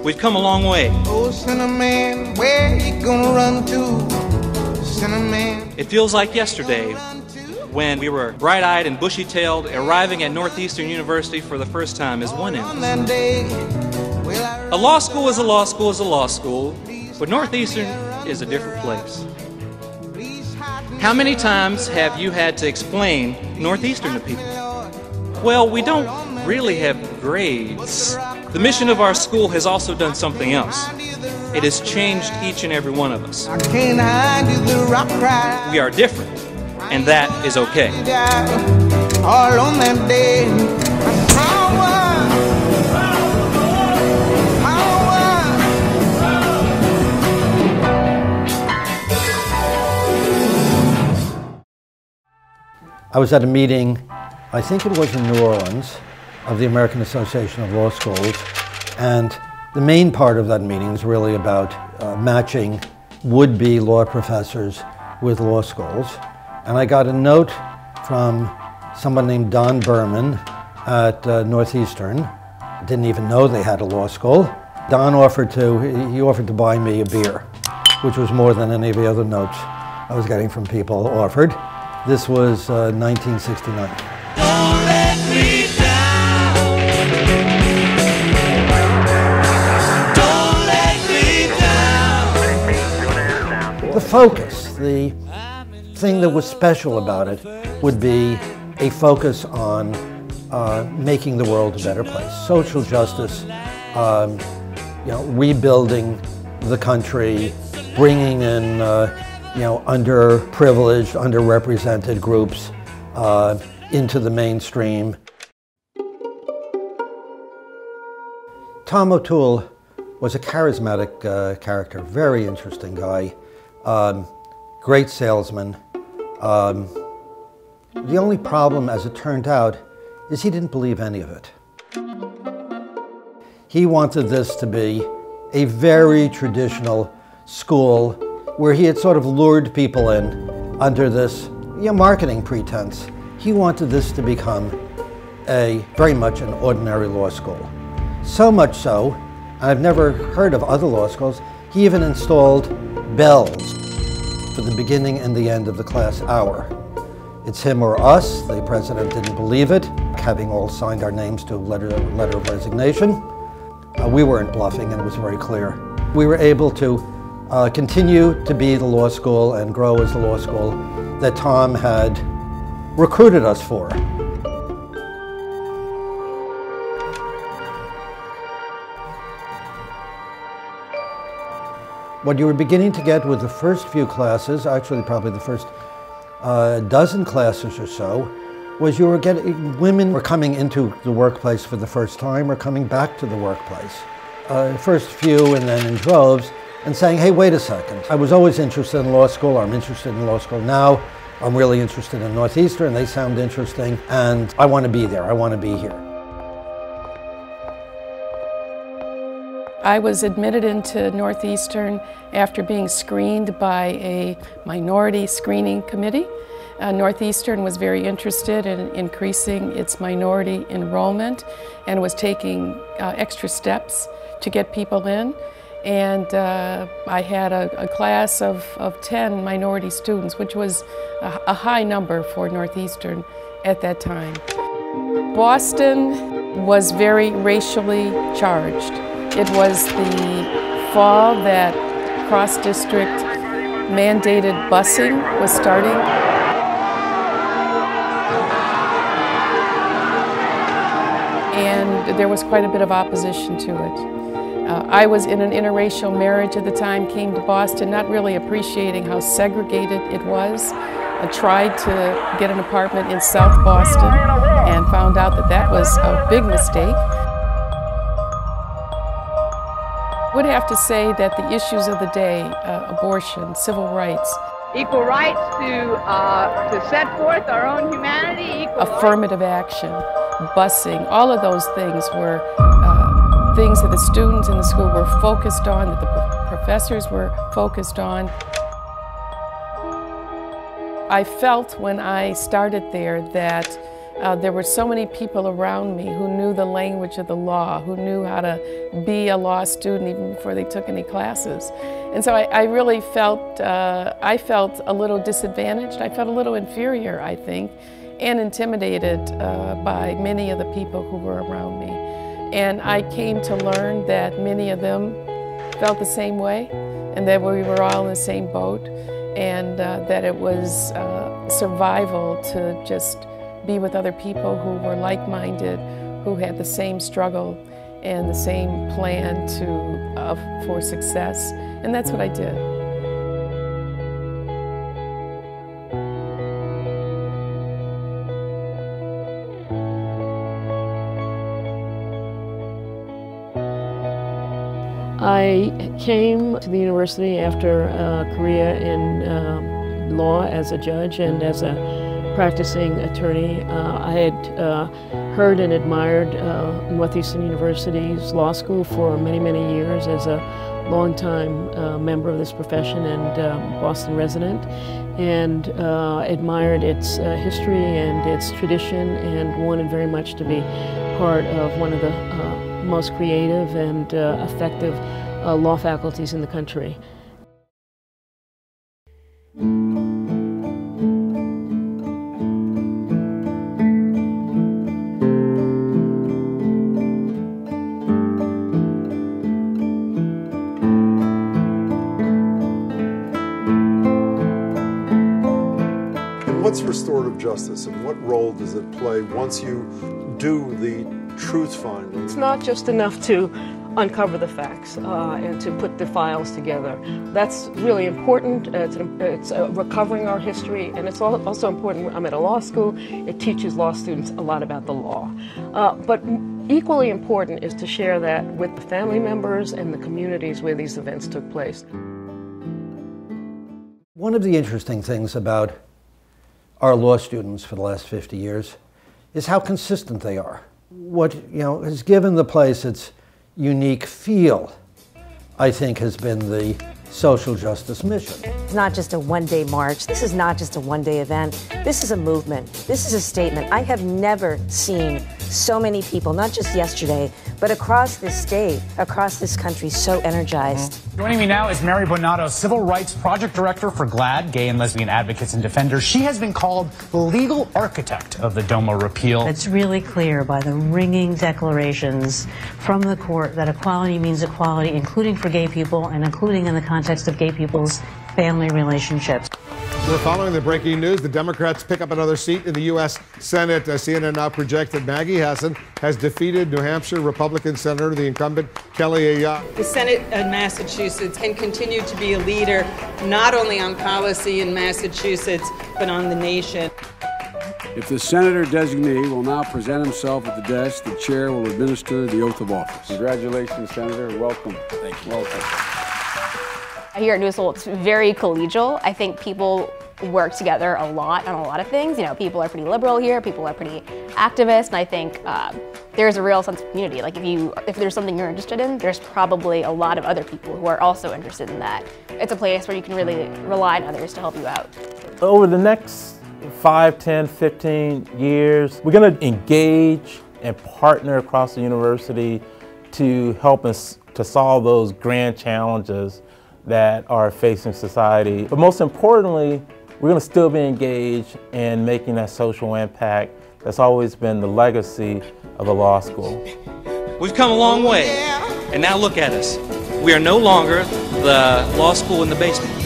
We've come a long way. Oh, Cinnamon, where you gonna run to? Cinnamon. It feels like yesterday when we were bright-eyed and bushy-tailed, arriving at Northeastern University for the first time as one in. A law school is a law school is a law school, but Northeastern is a different place. How many times have you had to explain Northeastern to people? Well, we don't really have grades. The mission of our school has also done something else. It has changed each and every one of us. We are different, and that is okay. All on that day, I was at a meeting, I think it was in New Orleans, of the American Association of Law Schools, and the main part of that meeting is really about matching would-be law professors with law schools. And I got a note from someone named Don Berman at Northeastern. Didn't even know they had a law school. Don offered to buy me a beer, which was more than any of the other notes I was getting from people offered. This was 1969. Don't let me down. Don't let me down. The focus, the thing that was special about it would be a focus on making the world a better place. Social justice, rebuilding the country, bringing in underprivileged, underrepresented groups into the mainstream. Tom O'Toole was a charismatic character, very interesting guy, great salesman. The only problem, as it turned out, is he didn't believe any of it. He wanted this to be a very traditional school where he had sort of lured people in under this marketing pretense. He wanted this to become very much an ordinary law school. So much so, and I've never heard of other law schools, he even installed bells for the beginning and the end of the class hour. It's him or us. The president didn't believe it, having all signed our names to a letter of resignation. We weren't bluffing, and it was very clear. We were able to continue to be the law school and grow as the law school that Tom had recruited us for. What you were beginning to get with the first few classes, actually probably the first dozen classes or so, was you were getting, women were coming into the workplace for the first time or coming back to the workplace. First few and then in droves, and saying, hey, wait a second. I was always interested in law school, I'm interested in law school now, I'm really interested in Northeastern, they sound interesting, and I want to be there, I want to be here. I was admitted into Northeastern after being screened by a minority screening committee. Northeastern was very interested in increasing its minority enrollment and was taking extra steps to get people in. And I had a class of 10 minority students, which was a high number for Northeastern at that time. Boston was very racially charged. It was the fall that cross-district mandated busing was starting. And there was quite a bit of opposition to it. I was in an interracial marriage at the time, came to Boston, not really appreciating how segregated it was. I tried to get an apartment in South Boston and found out that that was a big mistake. I would have to say that the issues of the day, abortion, civil rights, equal rights to set forth our own humanity, affirmative action, busing, all of those things were things that the students in the school were focused on, that the professors were focused on. I felt when I started there that There were so many people around me who knew the language of the law, who knew how to be a law student even before they took any classes. And so I really felt, I felt a little disadvantaged. I felt a little inferior, I think, and intimidated by many of the people who were around me. And I came to learn that many of them felt the same way, and that we were all in the same boat, and that it was survival to just be with other people who were like-minded, who had the same struggle and the same plan for success. And that's what I did. I came to the university after a career in law as a judge and as a practicing attorney. I had heard and admired Northeastern University's law school for many, many years as a longtime member of this profession and Boston resident, and admired its history and its tradition, and wanted very much to be part of one of the most creative and effective law faculties in the country. What's restorative justice, and what role does it play once you do the truth finding? It's not just enough to uncover the facts and to put the files together. That's really important. It's recovering our history, and it's also important. I'm at a law school. It teaches law students a lot about the law. But equally important is to share that with the family members and the communities where these events took place. One of the interesting things about our law students for the last 50 years is how consistent they are. What has given the place its unique feel, I think, has been the social justice mission. It's not just a one-day march. This is not just a one-day event. This is a movement. This is a statement. I have never seen so many people, not just yesterday, but across this state, across this country, so energized. Joining me now is Mary Bonato, Civil Rights Project Director for GLAAD, Gay and Lesbian Advocates and Defenders. She has been called the legal architect of the DOMA repeal. It's really clear by the ringing declarations from the court that equality means equality, including for gay people and including in the context of gay people's family relationships. We're following the breaking news. The Democrats pick up another seat in the U.S. Senate. CNN now projects that Maggie Hassan has defeated New Hampshire Republican Senator, the incumbent Kelly Ayotte. The Senate in Massachusetts can continue to be a leader, not only on policy in Massachusetts, but on the nation. If the senator designee will now present himself at the desk, the chair will administer the oath of office. Congratulations, Senator. Welcome. Thank you. Welcome. Here at Newsel, it's very collegial. I think people work together a lot on a lot of things. You know, people are pretty liberal here, people are pretty activist, and I think there's a real sense of community. Like if there's something you're interested in, there's probably a lot of other people who are also interested in that. It's a place where you can really rely on others to help you out. Over the next 5, 10, 15 years, we're going to engage and partner across the university to help us to solve those grand challenges that are facing society. But most importantly, we're going to still be engaged in making that social impact that's always been the legacy of the law school. We've come a long way, and now look at us. We are no longer the law school in the basement.